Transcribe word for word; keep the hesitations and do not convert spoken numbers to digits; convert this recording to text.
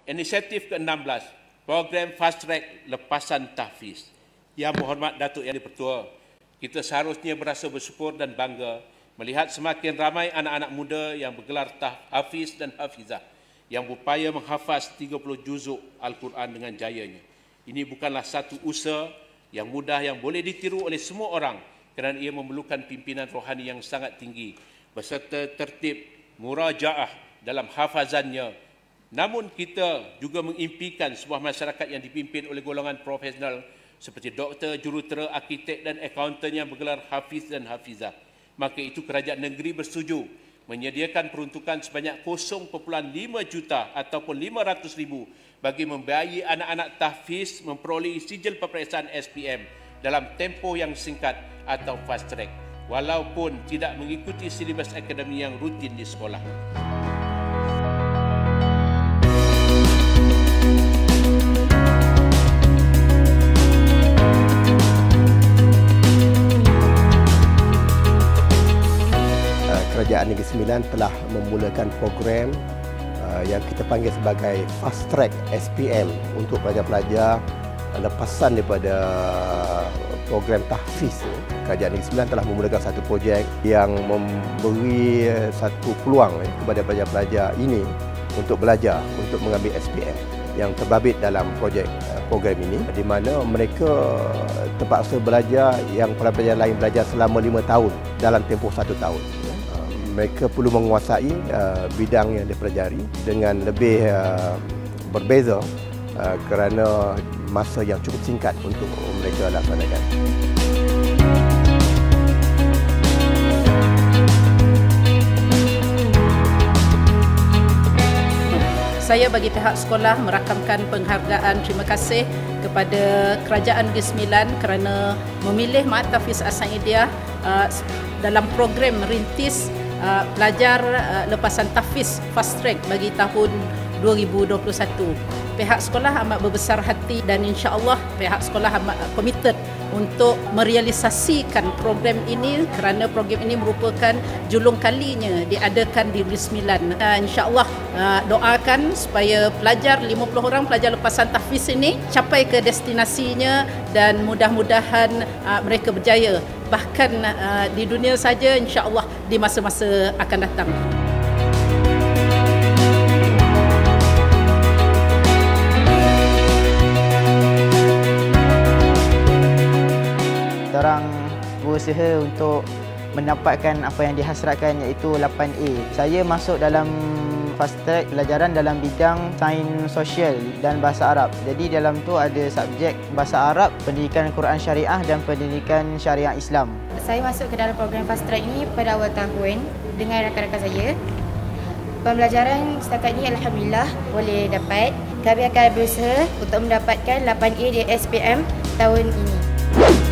Inisiatif ke enam belas, program Fast Track Lepasan Tahfiz. Yang berhormat Datuk Yang di-Pertua, kita seharusnya berasa bersyukur dan bangga melihat semakin ramai anak-anak muda yang bergelar Hafiz dan Hafizah yang berupaya menghafaz tiga puluh juzuk Al-Quran dengan jayanya. Ini bukanlah satu usaha yang mudah yang boleh ditiru oleh semua orang kerana ia memerlukan pimpinan rohani yang sangat tinggi beserta tertib murajaah dalam hafazannya. Namun kita juga mengimpikan sebuah masyarakat yang dipimpin oleh golongan profesional seperti doktor, jurutera, arkitek dan akaunten yang bergelar Hafiz dan Hafizah. Maka itu kerajaan negeri bersetuju menyediakan peruntukan sebanyak kosong perpuluhan lima juta ataupun lima ratus ribu bagi membiayai anak-anak tahfiz memperoleh sijil peperiksaan S P M dalam tempoh yang singkat atau fast track walaupun tidak mengikuti silibus akademi yang rutin di sekolah. Kerajaan Negeri Sembilan telah memulakan program uh, yang kita panggil sebagai Fast Track S P M untuk pelajar-pelajar uh, lepasan daripada program tahfiz. Kerajaan Negeri Sembilan telah memulakan satu projek yang memberi uh, satu peluang uh, kepada pelajar-pelajar ini untuk belajar, untuk mengambil S P M yang terbabit dalam projek uh, program ini, di mana mereka terpaksa belajar yang pelajar lain belajar selama lima tahun dalam tempoh satu tahun. Mereka perlu menguasai uh, bidang yang dipelajari dengan lebih uh, berbeza uh, kerana masa yang cukup singkat untuk mereka laksanakan. Saya bagi pihak sekolah merakamkan penghargaan terima kasih kepada Kerajaan Negeri Sembilan kerana memilih Ma'had Tahfiz As-Sa'idiyah uh, dalam program merintis Uh, pelajar uh, lepasan tahfiz fast track bagi tahun dua ribu dua puluh satu. Pihak sekolah amat berbesar hati dan insya-Allah pihak sekolah amat committed untuk merealisasikan program ini kerana program ini merupakan julung kalinya diadakan di Negeri Sembilan. Uh, insya-Allah uh, doakan supaya pelajar lima puluh orang pelajar lepasan tahfiz ini capai ke destinasinya dan mudah-mudahan uh, mereka berjaya. Bahkan uh, di dunia saja insya-Allah di masa-masa akan datang. Orang berusaha untuk mendapatkan apa yang dihasratkan iaitu lapan A. Saya masuk dalam fast track pelajaran dalam bidang sains sosial dan bahasa Arab. Jadi dalam tu ada subjek bahasa Arab, pendidikan Quran Syariah dan pendidikan Syariah Islam. Saya masuk ke dalam program fast track ini pada awal tahun dengan rakan-rakan saya. Pembelajaran setakat ini alhamdulillah boleh dapat. Kami akan berusaha untuk mendapatkan lapan A di S P M tahun ini.